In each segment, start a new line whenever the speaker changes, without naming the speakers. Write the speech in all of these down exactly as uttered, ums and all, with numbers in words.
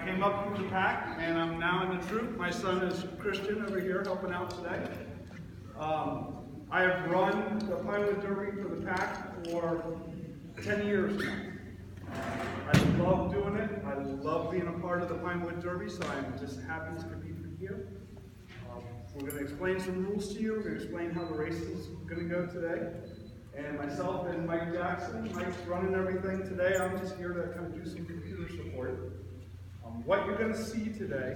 came up through the pack, and I'm now in the troop. My son is Christian over here helping out today. Um, I have run the Pinewood Derby for the pack for ten years now. I love doing it. I love being a part of the Pinewood Derby, so I'm just happy to be here. Um, we're going to explain some rules to you. We're going to explain how the race is going to go today. And myself and Mike Jackson, Mike's running everything today. I'm just here to kind of do some computer support. Um, what you're going to see today,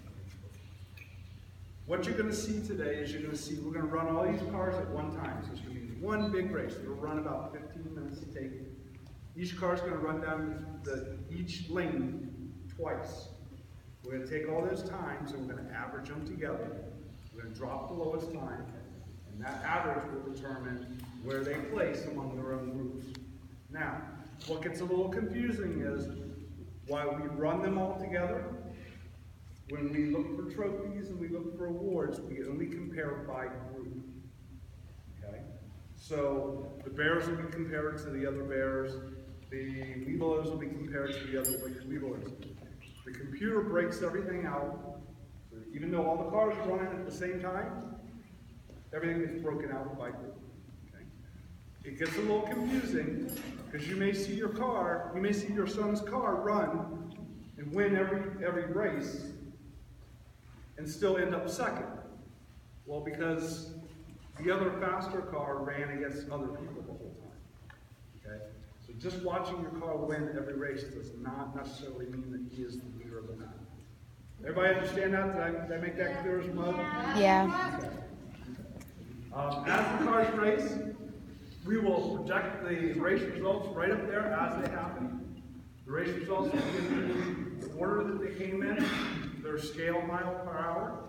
what you're going to see today is you're going to see we're going to run all these cars at one time. So it's going to be one big race. We'll run about fifteen minutes to take. Each car is going to run down the, each lane twice. We're going to take all those times and we're going to average them together. We're going to drop the lowest time, and that average will determine where they place among their own groups. Now, what gets a little confusing is while we run them all together, when we look for trophies and we look for awards, we only compare by group. Okay? So the bears will be compared to the other bears. The Webelos will be compared to the other Webelos. The computer breaks everything out. So even though all the cars are running at the same time, everything is broken out by group. Okay? It gets a little confusing because you may see your car, you may see your son's car run and win every every race and still end up second. Well, because the other faster car ran against other people the whole time. Okay? So just watching your car win every race does not necessarily mean that he is the leader of the pack. Everybody understand that? Did I, did I make that clear as mud?
Yeah.
Okay. Um, as the cars race, we will project the race results right up there as they happen. The race results will be in the order that they came in, their scale mile per hour,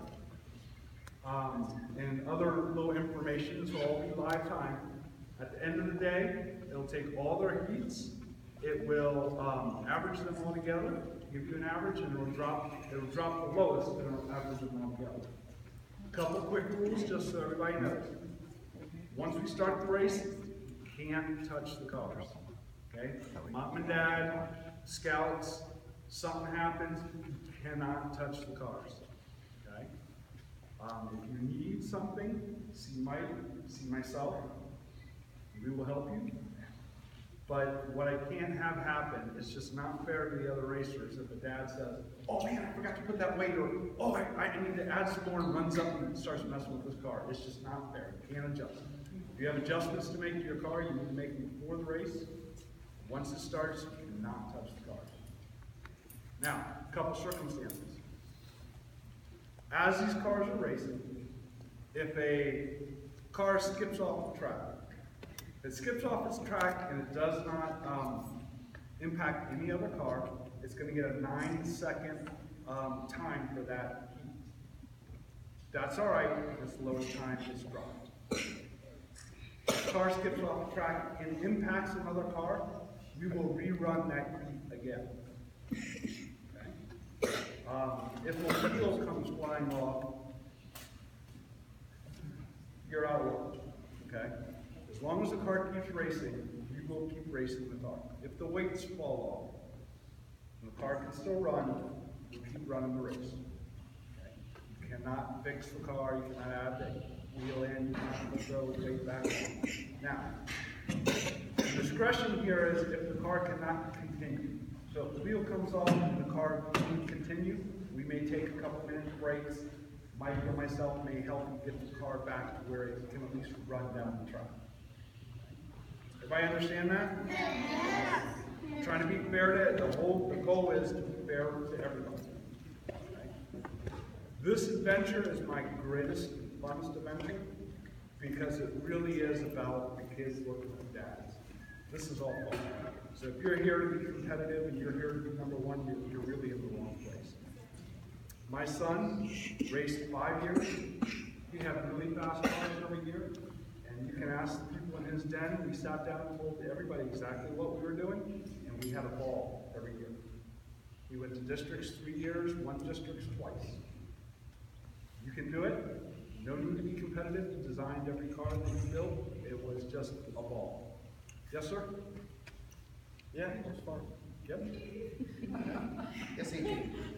um, and other little information, so all be live time. At the end of the day, it'll take all their heats, it will um, average them all together, give you an average, and it'll drop, it'll drop the lowest, and it'll average them all together. A couple quick rules, just so everybody knows. Once we start the race, you can't touch the cars. Okay? Mom and Dad, scouts, something happens, you cannot touch the cars. Okay? Um, if you need something, see Mike, see myself. We will help you. But what I can't have happen is just not fair to the other racers if the dad says, oh man, I forgot to put that weight, or oh, I, I need to add some more, and runs up and starts messing with his car. It's just not fair. You can't adjust. If you have adjustments to make to your car, you need to make them before the race. Once it starts, you cannot touch the cars. Now, a couple circumstances. As these cars are racing, if a car skips off the track, if it skips off its track and it does not um, impact any other car, it's going to get a nine second um, time for that heat. That's all right because the lowest time is dropped. If the car skips off the track and impacts another car, we will rerun that heat again. Okay? Um, if a wheel comes flying off, you're out of luck. Okay? As long as the car keeps racing, we will keep racing the car. If the weights fall off, and the car can still run, we'll keep running the race. Okay? You cannot fix the car, you cannot add the wheel in, you cannot throw the weight back on. Now, the discretion here is if the car cannot continue. So if the wheel comes off and the car can continue, we may take a couple minute breaks. Mike or myself may help you get the car back to where it can at least run down the track. Everybody understand that? Yes. Trying to be fair to it. The whole the goal is to be fair to everybody. Okay? This adventure is my greatest and funnest adventure because it really is about the kids looking at dads. This is all fun. So if you're here to be competitive and you're here to be number one, you're, you're really in the wrong place. My son raced five years. He had really fast cars every year. And you can ask the people in his den. We sat down and told everybody exactly what we were doing, and we had a ball every year. We went to districts three years, won districts twice. You can do it. No need to be competitive. You designed every car that you built. It was just a ball. Yes, sir?
Yeah, it's fun.
Yep.
Yes, he can.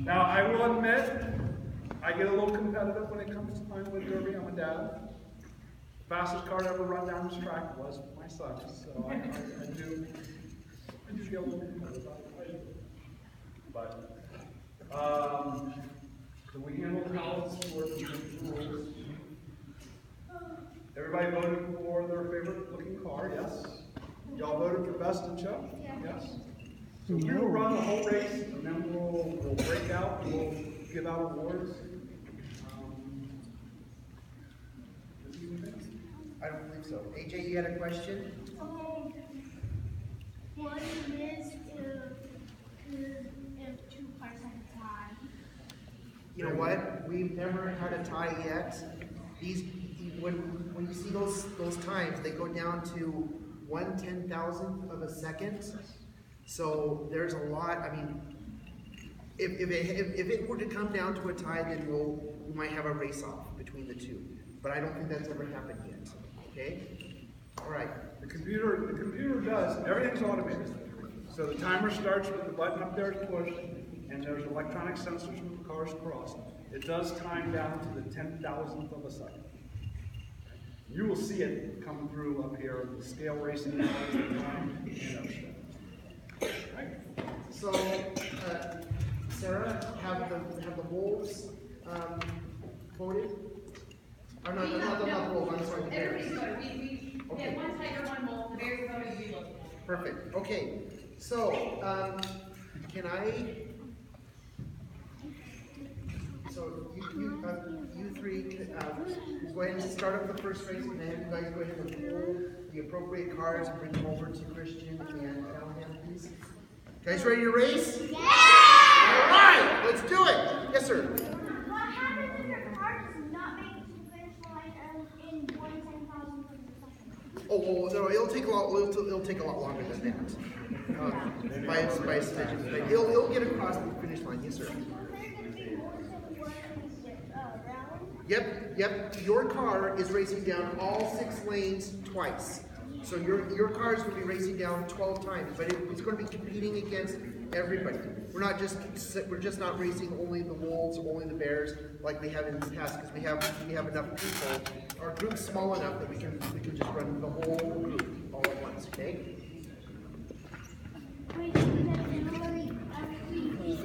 Now, I will admit, I get a little competitive when it comes to playing with Derby. I'm a dad. Fastest car to ever run down this track was my son's, so I, I, I do, I do get a little competitive. I do. But, um, so we handle college sports and rules. Everybody voted for their favorite looking car, yes? Y'all voted for best in show? Yes? So we will run the whole race, and then we'll, we'll break out, and we'll give out awards. Um,
I don't believe so. A J, you had a question?
Um, what it is if, if two cars have a tie?
You know what? We've never had a tie yet. These, when when you see those those times, they go down to one ten thousandth of a second. So there's a lot. I mean, if if it, if, if it were to come down to a tie, then we'll we might have a race off between the two. But I don't think that's ever happened yet. Okay. All right.
The computer, the computer does, everything's automated. So the timer starts with the button up there is pushed, and there's electronic sensors when the car's crossed. It does time down to the ten thousandth of a second. You will see it come through up here, the scale racing, and everything. Right?
So, uh, Sarah, have the have the wolves um, voted? Or no, no, not the not the wolves. I'm sorry. The bears.
Everybody's voted. We, we, we
Okay.
had one tiger, one wolf. The bears voted, we looked.
Perfect. Okay. So, um, can I? So you you, uh, you three, uh, go ahead and start up the first race, and then you guys go ahead and pull the appropriate cars and bring them over to Christian and Callahan, please. Guys, ready to race?
Yeah!
All right, let's do it. Yes, sir.
What happens if your car does not make it to the finish line in one ten thousandth of a second?
Oh, well, no, it'll take a lot. It'll, it'll take a lot longer than that. Uh, by by a smidgen, but it'll it'll get across the finish line. Yes, sir.
Was there going to be more than one uh, round?
Yep, yep. Your car is racing down all six lanes twice. So your your cars will be racing down twelve times, but it, it's going to be competing against everybody. We're not just we're just not racing only the wolves, only the bears, like we have in the past, because we have we have enough people. Our group's small enough that we can we can just run the whole group all at once. Okay.
Wait, so then